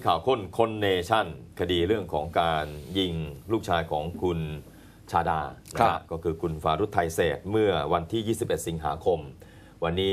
ข่าวค้นคนเนชั่นคดีเรื่องของการยิงลูกชายของคุณชาดานะก็คือคุณฟารุธไทยเศษเมื่อวันที่ 21 สิงหาคมวันนี้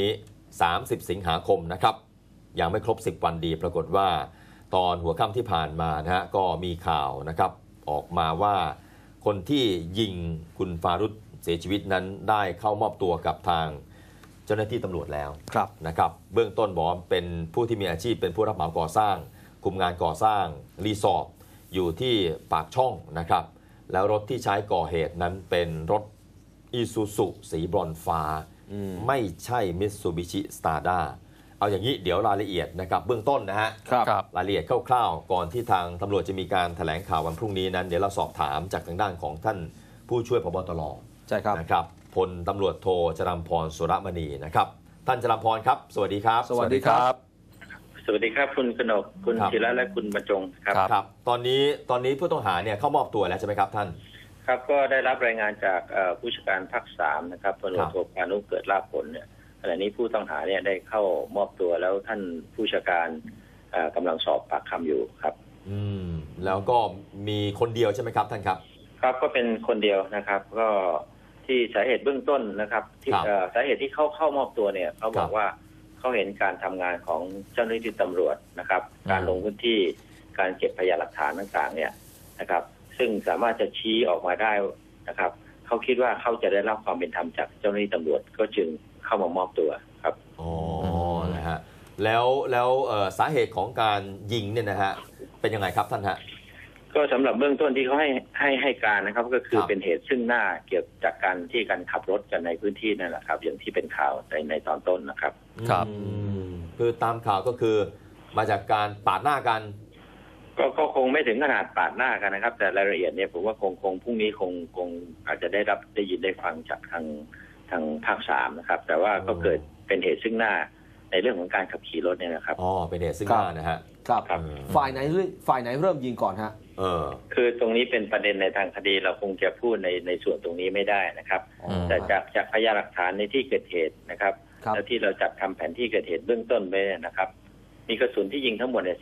30 สิงหาคมนะครับยังไม่ครบ 10 วันดีปรากฏว่าตอนหัวค่ำที่ผ่านมานะฮะก็มีข่าวนะครับออกมาว่าคนที่ยิงคุณฟารุธเสียชีวิตนั้นได้เข้ามอบตัวกับทางเจ้าหน้าที่ตำรวจแล้วนะครับเบื้องต้นบอกว่าเป็นผู้ที่มีอาชีพเป็นผู้รับเหมาก่อสร้างคุมงานก่อสร้างรีสอร์ทอยู่ที่ปากช่องนะครับแล้วรถที่ใช้ก่อเหตุนั้นเป็นรถอีซูซุสีบรอนซ์ฟ้าไม่ใช่มิตซูบิชิสตาร์ด้าเอาอย่างนี้เดี๋ยวรายละเอียดนะครับเบื้องต้นนะฮะรายละเอียดคร่าวๆก่อนที่ทางตำรวจจะมีการแถลงข่าววันพรุ่งนี้นั้นเดี๋ยวเราสอบถามจากทางด้านของท่านผู้ช่วยผบ.ตร. ใช่ครับนะครับพลตำรวจโทจรัมพรสุรมณีนะครับท่านจรัมพรครับสวัสดีครับสวัสดีครับสวัสดีครับคุณกนกคุณธีระและคุณบรรจงครับตอนนี้ผู้ต้องหาเนี่ยเข้ามอบตัวแล้วใช่ไหมครับท่านครับก็ได้รับรายงานจากผู้จัดการภาค3นะครับพลตำรวจโทพานุเกิดลาภผลเนี่ยขณะนี้ผู้ต้องหาเนี่ยได้เข้ามอบตัวแล้วท่านผู้จัดการกำลังสอบปากคำอยู่ครับแล้วก็มีคนเดียวใช่ไหมครับท่านครับครับก็เป็นคนเดียวนะครับก็ที่สาเหตุเบื้องต้นนะครับที่สาเหตุที่เข้ามอบตัวเนี่ยเขาบอกว่าเขาเห็นการทำงานของเจ้าหน้าที่ตำรวจนะครับการลงพื้นที่การเก็บพยานหลักฐานต่างๆเนี่ยนะครับซึ่งสามารถจะชี้ออกมาได้นะครับเขาคิดว่าเขาจะได้รับความเป็นธรรมจากเจ้าหน้าที่ตำรวจก็จึงเข้ามามอบตัวครับอ๋อนะฮะแล้วสาเหตุของการยิงเนี่ยนะฮะเป็นยังไงครับท่านฮะก็สำหรับเบื้องต้นที่เขาให้การนะครับก็คือเป็นเหตุซึ่งหน้าเกี่ยวจากการที่การขับรถกันในพื้นที่นั่นแหละครับอย่างที่เป็นข่าวในตอนต้นนะครับครับคือตามข่าวก็คือมาจากการปาดหน้ากันก็คงไม่ถึงขนาดปาดหน้ากันนะครับแต่รายละเอียดเนี่ยผมว่าคงพรุ่งนี้คงอาจจะได้ยินได้ฟังจากทางภาค3นะครับแต่ว่าก็เกิดเป็นเหตุซึ่งหน้าในเรื่องของการขับขี่รถเนี่ยนะครับเป็นเหตุซึ่งหน้านะฮะครับฝ่ายไหนเริ่มยิงก่อนฮะคือตรงนี้เป็นประเด็นในทางคดีเราคงจะพูดในส่วนตรงนี้ไม่ได้นะครับแต่จากพยานหลักฐานในที่เกิดเหตุนะครับแล้วที่เราจัดทำแผนที่เกิดเหตุเบื้องต้นไปนะครับมีกระสุนที่ยิงทั้งหมดเนี่ย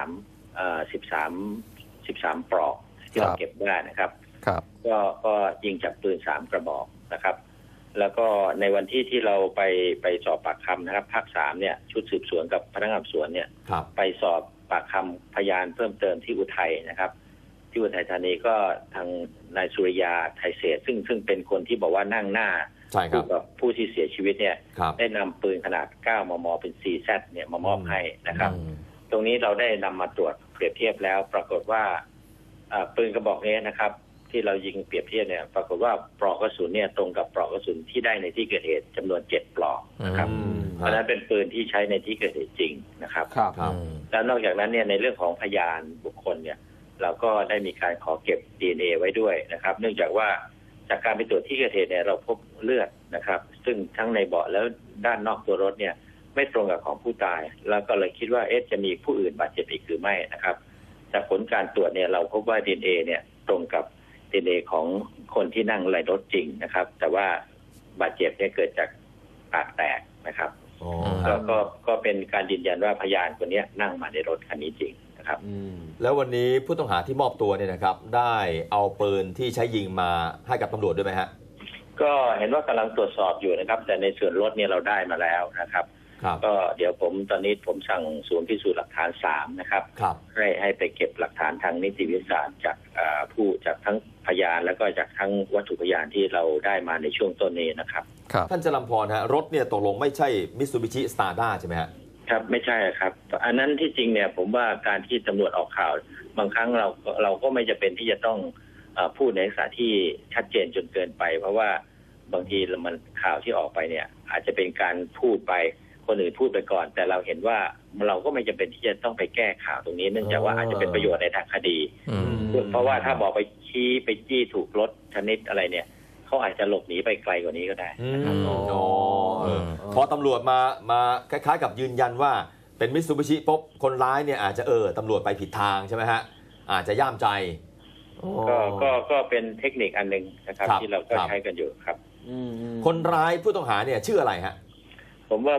13 ปลอกที่เราเก็บได้นะครับก็ยิงจากปืน3 กระบอกนะครับแล้วก็ในวันที่เราไปสอบปากคำนะครับภาค3เนี่ยชุดสืบสวนกับพนักงานสอบสวนเนี่ยไปสอบปากคำพยานเพิ่มเติมที่อุทัยนะครับที่อุทัยธานีก็ทางนายสุริยาไทยเศษซึ่งเป็นคนที่บอกว่านั่งหน้ากับผู้ที่เสียชีวิตเนี่ยได้นำปืนขนาด 9 มม. เป็น 4Z เนี่ยมามอบให้นะครับตรงนี้เราได้นำมาตรวจเปรียบเทียบแล้วปรากฏว่าปืนกระบอกนี้นะครับที่เรายิงเปรียบเทียบเนี่ยปรากฏว่าปลอกกระสุนเนี่ยตรงกับปลอกกระสุนที่ได้ในที่เกิดเหตุจำนวน7 ปลอกนะครับเพราะนั้นเป็นปืนที่ใช้ในที่เกิดเหตุจริงนะครับแล้วนอกจากนั้นเนี่ยในเรื่องของพยานบุคคลเนี่ยเราก็ได้มีการขอเก็บ DNA ไว้ด้วยนะครับเนื่องจากว่าจากการไปตรวจที่เกิดเหตุเนี่ยเราพบเลือดนะครับซึ่งทั้งในเบาะแล้วด้านนอกตัวรถเนี่ยไม่ตรงกับของผู้ตายแล้วก็เลยคิดว่าจะมีผู้อื่นบาดเจ็บอีกหรือไม่นะครับจากผลการตรวจเนี่ยเราพบว่า DNA เนี่ยตรงกับ DNA ของคนที่นั่งในรถจริงนะครับแต่ว่าบาดเจ็บเนี่ยเกิดจากปากแตกนะครับก็เป็นการยืนยันว่าพยานคนนี้นั่งมาในรถคันนี้จริงนะครับแล้ววันนี้ผู้ต้องหาที่มอบตัวเนี่ยนะครับได้เอาปืนที่ใช้ยิงมาให้กับตำรวจด้วยไหมฮะก็เห็นว่ากำลังตรวจสอบอยู่นะครับแต่ในส่วนรถเนี่ยเราได้มาแล้วนะครับก็เดี๋ยวตอนนี้ผมสั่งศูนย์พิสูจน์หลักฐาน3นะครับให้ไปเก็บหลักฐานทางนิติวิทยาศาสตร์จากทั้งพยานแล้วก็จากทั้งวัตถุพยานที่เราได้มาในช่วงต้นนี้นะครับท่านจรัมพรฮะรถเนี่ยตกลงไม่ใช่มิตซูบิชิสตาร์ด้าใช่ไหมฮะครับไม่ใช่ครับอันนั้นที่จริงเนี่ยผมว่าการที่ตำรวจออกข่าวบางครั้งเราก็ไม่จำเป็นที่จะต้องพูดในลักษณะที่ชัดเจนจนเกินไปเพราะว่าบางทีมันข่าวที่ออกไปเนี่ยอาจจะเป็นการพูดไปคนอื่นพูดไปก่อนแต่เราเห็นว่าเราก็ไม่จำเป็นที่จะต้องไปแก้ข่าวตรงนี้เนื่องจากว่าอาจจะเป็นประโยชน์ในทางคดีเพราะว่าถ้าบอกไปชี้ไปจี้ถูกรถชนิดอะไรเนี่ยเขาอาจจะหลบหนีไปไกลกว่านี้ก็ได้พอตำรวจมาคล้ายๆกับยืนยันว่าเป็นมิตซูบิชิปุ๊บคนร้ายเนี่ยอาจจะตำรวจไปผิดทางใช่ไหมฮะอาจจะย่ามใจก็เป็นเทคนิคอันนึงนะครับที่เราก็ใช้กันอยู่ครับคนร้ายผู้ต้องหาเนี่ยชื่ออะไรฮะผมว่าช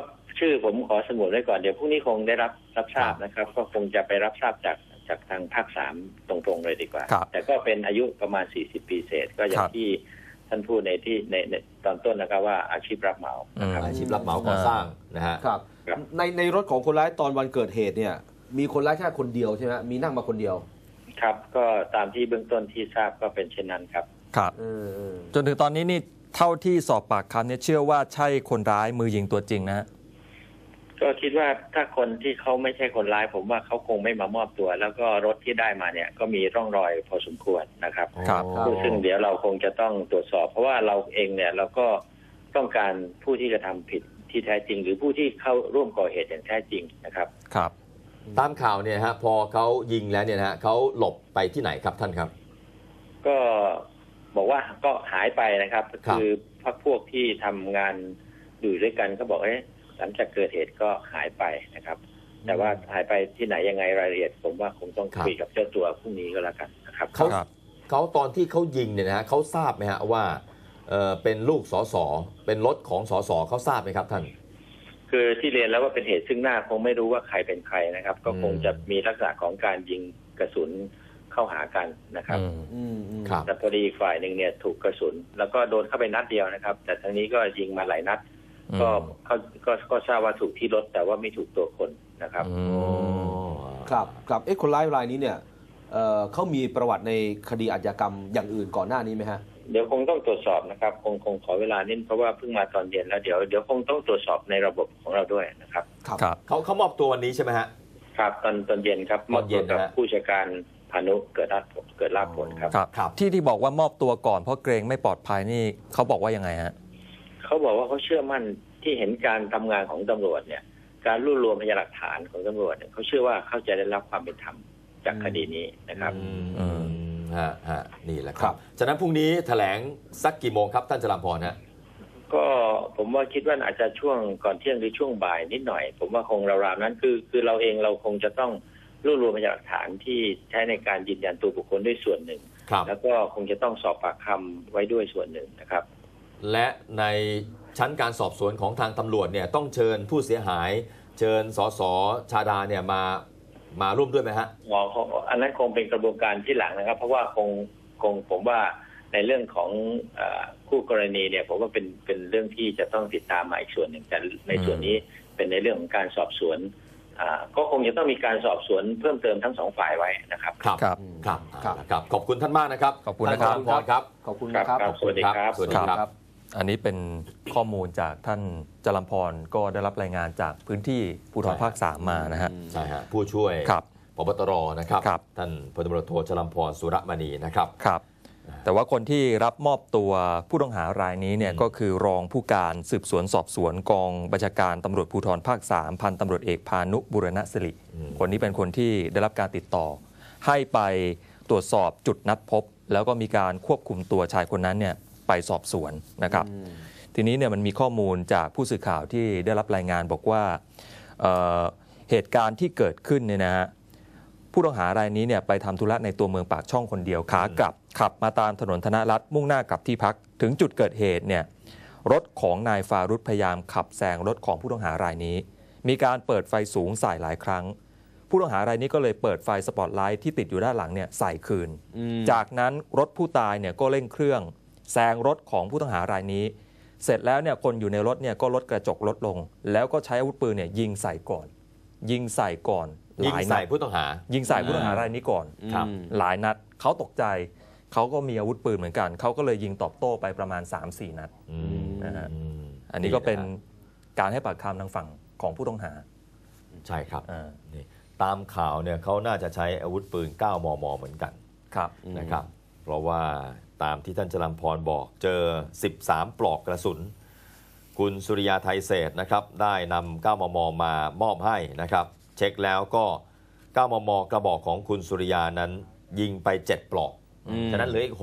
ชื่อผมขอสงวนไว้ก่อนเดี๋ยวพรุ่งนี้คงได้รับทราบนะครับก็คงจะไปรับทราบจากทางภาค3ตรงๆเลยดีกว่าแต่ก็เป็นอายุประมาณ40 ปีเศษก็อย่างที่ท่านพูดในตอนต้นนะครับว่าอาชีพรับเหมานะครับอาชีพรับเหมาก่อสร้างนะฮะครับในรถของคนร้ายตอนวันเกิดเหตุเนี่ยมีคนร้ายแค่คนเดียวใช่ไหมมีนั่งมาคนเดียวครับก็ตามที่เบื้องต้นที่ทราบก็เป็นเช่นนั้นครับครับจนถึงตอนนี้นี่เท่าที่สอบปากคำเนี่ยเชื่อว่าใช่คนร้ายมือยิงตัวจริงนะฮะก็คิดว่าถ้าคนที่เขาไม่ใช่คนร้ายผมว่าเขาคงไม่มามอบตัวแล้วก็รถที่ได้มาเนี่ยก็มีร่องรอยพอสมควรนะครับซึ่งเดี๋ยวเราคงจะต้องตรวจสอบเพราะว่าเราเองเนี่ยเราก็ต้องการผู้ที่กระทำผิดที่แท้จริงหรือผู้ที่เข้าร่วมก่อเหตุอย่างแท้จริงนะครับครับตามข่าวเนี่ยฮะพอเขายิงแล้วเนี่ยนะฮะเขาหลบไปที่ไหนครับท่านครับก็บอกว่าก็หายไปนะครับคือพรรคพวกที่ทำงานอยู่ด้วยกันก็บอกหลังจากเกิดเหตุก็หายไปนะครับแต่ว่าหายไปที่ไหนยังไงรายละเอียดผมว่าคงต้องคุยกับเจ้าตัวพรุ่งนี้ก็แล้วกันนะครับเขาตอนที่เขายิงเนี่ยนะฮะเขาทราบไหมฮะว่าเป็นลูกสสเป็นรถของสสเขาทราบไหมครับท่านคือที่เรียนแล้วว่าเป็นเหตุซึ่งหน้าคงไม่รู้ว่าใครเป็นใครนะครับก็คงจะมีลักษณะของการยิงกระสุนเข้าหากันนะครับแต่พอดีอีกฝ่ายหนึ่งเนี่ยถูกกระสุนแล้วก็โดนเข้าไปนัดเดียวนะครับแต่ทางนี้ก็ยิงมาหลายนัดก็ทราบว่าถูกที่รถแต่ว่าไม่ถูกตัวคนนะครับครับคนร้ายรายนี้เนี่ยเขามีประวัติในคดีอาชญากรรมอย่างอื่นก่อนหน้านี้ไหมฮะเดี๋ยวคงต้องตรวจสอบนะครับคงขอเวลานิดเพราะว่าเพิ่งมาตอนเย็นแล้วเดี๋ยวคงต้องตรวจสอบในระบบของเราด้วยนะครับเขามอบตัววันนี้ใช่ไหมฮะครับตอนเย็นครับมอบตัวกับผู้จัดการพานุเกิดลาภผลครับที่บอกว่ามอบตัวก่อนเพราะเกรงไม่ปลอดภัยนี่เขาบอกว่ายังไงฮะเขาบอกว่าเขาเชื่อมั่นที่เห็นการทำงานของตำรวจเนี่ยการรวบรวมพยานหลักฐานของตำรวจเนี่ยเขาเชื่อว่าเขาจะได้รับความเป็นธรรมจากคดีนี้นะครับนี่แหละครับฉะนั้นพรุ่งนี้แถลงสักกี่โมงครับท่านจรัมพรฮะก็ผมว่าคิดว่าอาจจะช่วงก่อนเที่ยงหรือช่วงบ่ายนิดหน่อยผมว่าคงราวๆนั้นคือเราเองเราคงจะต้องรวบรวมพยานหลักฐานที่ใช้ในการยืนยันตัวบุคคลด้วยส่วนหนึ่งแล้วก็คงจะต้องสอบปากคำไว้ด้วยส่วนหนึ่งนะครับและในชั้นการสอบสวนของทางตำรวจเนี่ยต้องเชิญผู้เสียหายเชิญสส.ชาดาเนี่ยมาร่วมด้วยไหมฮะอันนั้นคงเป็นกระบวนการที่หลังนะครับเพราะว่าคงผมว่าในเรื่องของคู่กรณีเนี่ยผมว่าเป็นเรื่องที่จะต้องติดตามมาอีกส่วนหนึ่งแต่ในส่วนนี้เป็นในเรื่องของการสอบสวนก็คงจะต้องมีการสอบสวนเพิ่มเติมทั้งสองฝ่ายไว้นะครับครับขอบคุณท่านมากนะครับขอบคุณนะครับขอบคุณนะครับสวัสดีครับสวัสดีครับอันนี้เป็นข้อมูลจากท่านจรัมพรก็ได้รับรายงานจากพื้นที่ภูธรภาค 3มานะฮะใช่ฮะผู้ช่วยผบตรนะครับท่านพลตำรวจโทจรัมพรสุรมณีนะครับแต่ว่าคนที่รับมอบตัวผู้ต้องหารายนี้เนี่ยก็คือรองผู้การสืบสวนสอบสวนกองบัญชาการตำรวจภูธรภาค 3พันตำรวจเอกพานุบุรณสิริคนนี้เป็นคนที่ได้รับการติดต่อให้ไปตรวจสอบจุดนัดพบแล้วก็มีการควบคุมตัวชายคนนั้นเนี่ยไปสอบสวนนะครับทีนี้เนี่ยมันมีข้อมูลจากผู้สื่อข่าวที่ได้รับรายงานบอกว่าเหตุการณ์ที่เกิดขึ้นเนี่ยนะฮะผู้ต้องหารายนี้เนี่ยไปทำธุระในตัวเมืองปากช่องคนเดียวขากลับขับมาตามถนนธนรัตน์มุ่งหน้ากลับที่พักถึงจุดเกิดเหตุเนี่ยรถของนายฟารุธพยายามขับแซงรถของผู้ต้องหารายนี้มีการเปิดไฟสูงใส่หลายครั้งผู้ต้องหารายนี้ก็เลยเปิดไฟสปอตไลท์ที่ติดอยู่ด้านหลังเนี่ยใส่คืนจากนั้นรถผู้ตายเนี่ยก็เร่งเครื่องแซงรถของผู้ต้องหารายนี้เสร็จแล้วเนี่ยคนอยู่ในรถเนี่ยก็ลดกระจกลดลงแล้วก็ใช้อาวุธปืนเนี่ยยิงใส่ก่อนยิงใส่ผู้ต้องหายิงใส่ผู้ต้องหารายนี้ก่อนหลายนัดเขาตกใจเขาก็มีอาวุธปืนเหมือนกันเขาก็เลยยิงตอบโต้ไปประมาณ 3-4 นัดนะฮะอันนี้ก็เป็นการให้ปากคำทางฝั่งของผู้ต้องหาใช่ครับนี่ตามข่าวเนี่ยเขาน่าจะใช้อาวุธปืน 9 มม.เหมือนกันนะครับเพราะว่าตามที่ท่านจรัมพรบอกเจอ13ปลอกกระสุนคุณสุริยาไทยเศษนะครับได้นำ 9 มม.มามอบให้นะครับเช็คแล้วก็ 9 มม.กระบอกของคุณสุริยานั้นยิงไป7ปลอกฉะนั้นเหลืออีก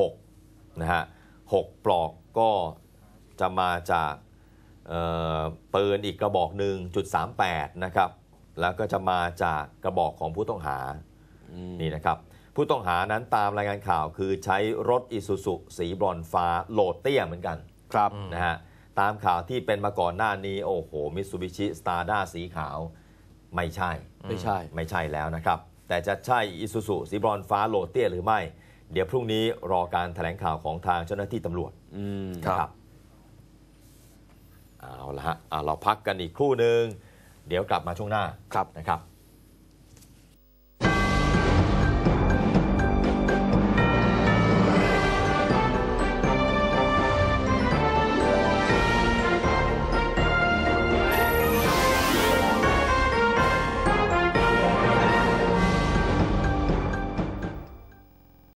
6นะฮะ6ปลอกก็จะมาจากปืนอีกกระบอกหนึ่ง.38นะครับแล้วก็จะมาจากกระบอกของผู้ต้องหานี่นะครับผู้ต้องหานั้นตามรายงานข่าวคือใช้รถอิซูซุสีบรอนซ์ฟ้าโหลดเตี้ยเหมือนกันนะฮะตามข่าวที่เป็นมาก่อนหน้านี้โอ้โหมิตซูบิชิสตาร์ด้าสีขาวไม่ใช่แล้วนะครับแต่จะใช่อิซูซุสีบรอนฟ้าโลเตี้ยหรือไม่เดี๋ยวพรุ่งนี้รอการแถลงข่าวของทางเจ้าหน้าที่ตำรวจนะครับเอาละฮะเราพักกันอีกครู่หนึ่งเดี๋ยวกลับมาช่วงหน้านะครับ